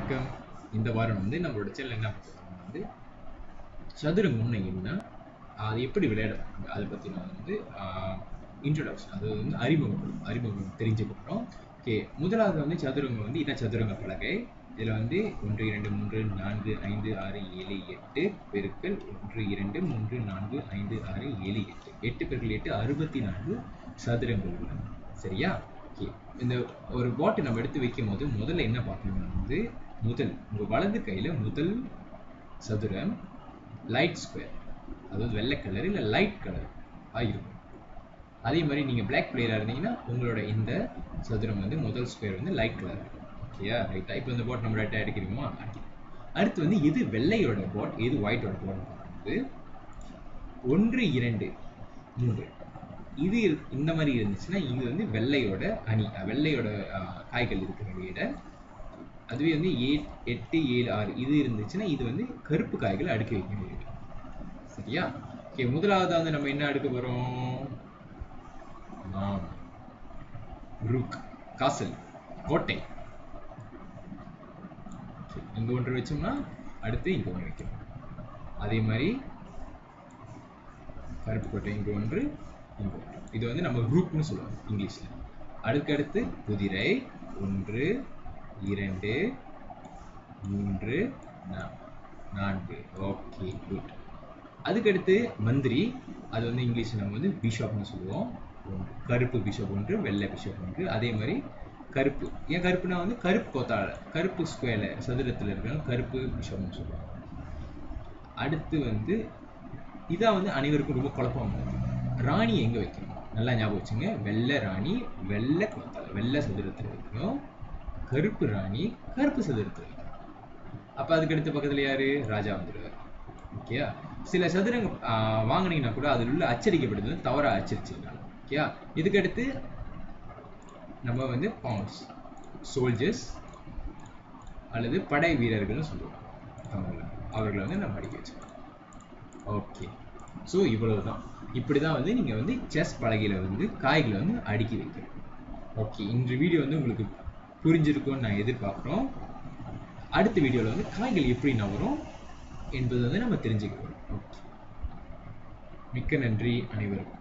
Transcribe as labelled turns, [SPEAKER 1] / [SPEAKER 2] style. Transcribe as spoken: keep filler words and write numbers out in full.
[SPEAKER 1] வணக்கம். இந்த வாரம் வந்து நம்மளோட சேனல் என்ன பண்ணுறோம்னா வந்து சதுரங்கம்னு என்ன, அது எப்படி விளையாடுறாங்க அதை பற்றி நான் வந்து இன்ட்ரொடக்ஷன், அது வந்து அறிமுகம் அறிமுகம் தெரிஞ்சுக்கிறோம். ஓகே, முதலாவது வந்து சதுரங்கம் வந்து இதான் சதுரங்க பலகை. இதில் வந்து ஒன்று இரண்டு மூன்று நான்கு ஐந்து ஆறு ஏழு எட்டு பெருக்கள் ஒன்று இரண்டு மூன்று நான்கு ஐந்து ஆறு ஏழு எட்டு எட்டு பெருக்கள் எட்டு அறுபத்தி நான்கு சதுரங்கள் உள்ளன. சரியா? ஓகே, இந்த ஒரு பாட்டு நம்ம எடுத்து வைக்கும் போது முதல்ல என்ன பார்க்கணும்னா வந்து முதல் உங்கள் வலது கையில் முதல் சதுரம் லைட் ஸ்கொயர், அதாவது வெள்ளை கலர் இல்லை லைட் கலர் ஆகிருக்கும். அதே மாதிரி நீங்கள் பிளாக் பிளேயராக இருந்தீங்கன்னா உங்களோட இந்த சதுரம் வந்து முதல் ஸ்கொயர் வந்து லைட் கலர். ஓகேயா? ரைட்டா? இப்போ இந்த பாட் நம்ம ரைட்டாக எடுக்கிறோமா? அடுத்து வந்து எது வெள்ளையோட பாட் எது ஒயிட்டோட பாட் பார்க்கும்போது ஒன்று இரண்டு மூன்று இது இந்த மாதிரி இருந்துச்சுன்னா இது வந்து வெள்ளையோட அணி, வெள்ளையோட காய்கள் இருக்கிற இட. அதுவே வந்து ஏ எட்டு ஏழு ஆறு இது இருந்துச்சுன்னா இது வந்து கருப்பு காய்களை அடுக்கி வைக்கணும். சரியா? ஓகே, முதலாவது வந்து நம்ம என்ன அடுக்க போறோம்? ரூக், காசல், கோட்டை. இங்க ஒன்று வச்சோம்னா அடுத்து இங்க ஒன்று வைக்கணும். அதே மாதிரி கருப்பு கோட்டை இங்க ஒன்று, இங்க ஒன்று. இது வந்து நம்ம ரூக்னு சொல்லுவோம் இங்கிலீஷ்ல. அடுத்தடுத்து குதிரை ஒன்று இரண்டு மூன்று நான்கு. Okay, good. அதுக்கடுத்து மந்திரி, அது வந்து இங்கிலீஷில் நம்ம வந்து பிஷப்னு சொல்லுவோம். கருப்பு பிஷப் ஒன்று, வெள்ளை பிஷப் ஒன்று. அதே மாதிரி கருப்பு, ஏன் கருப்புனா வந்து கருப்பு கோத்தால கருப்பு ஸ்கொயர்ல சதுரத்தில் இருக்கிற கருப்பு பிஷப்னு சொல்லுவாங்க. அடுத்து வந்து இதான் வந்து அனைவருக்கும் ரொம்ப குழப்பம். ராணி எங்க வைக்கணும்? நல்லா ஞாபகம் வச்சுங்க. வெள்ளை ராணி வெள்ளை கோத்தால வெள்ளை சதுரத்தில் வைக்கணும். கருப்பு ராணி கருப்பு சதுரத்தில் வைக்கணும். அப்ப அதுக்கடுத்து பக்கத்துல யாரு? ராஜா வந்துடுவார். ஓகேயா? சில சதுரங்க வாங்கினீங்கன்னா கூட அதில் உள்ள அச்சடிக்கப்படுது தவறா அச்சடிச்சிருக்காங்க. ஓகேயா? இதுக்கடுத்து நம்ம வந்து பான்ஸ், சோல்ஜர்ஸ் அல்லது படை வீரர்கள்னு சொல்லுவோம் தமிழ்ல. அவர்களை வந்து நம்ம அடிக்க வச்சுக்கோம். ஓகே, ஸோ இவ்வளவுதான். இப்படிதான் வந்து நீங்க வந்து செஸ் பலகையில வந்து காய்களை வந்து அடுக்கி வைக்கணும். ஓகே, இந்த வீடியோ வந்து உங்களுக்கு புரிஞ்சிருக்கும்னு நான் எதிர்பார்க்குறோம். அடுத்த வீடியோவில் வந்து காய்கள் எப்படி நவரும் என்பது வந்து நம்ம தெரிஞ்சுக்கிறோம். ஓகே, மிக்க நன்றி அனைவருக்கும்.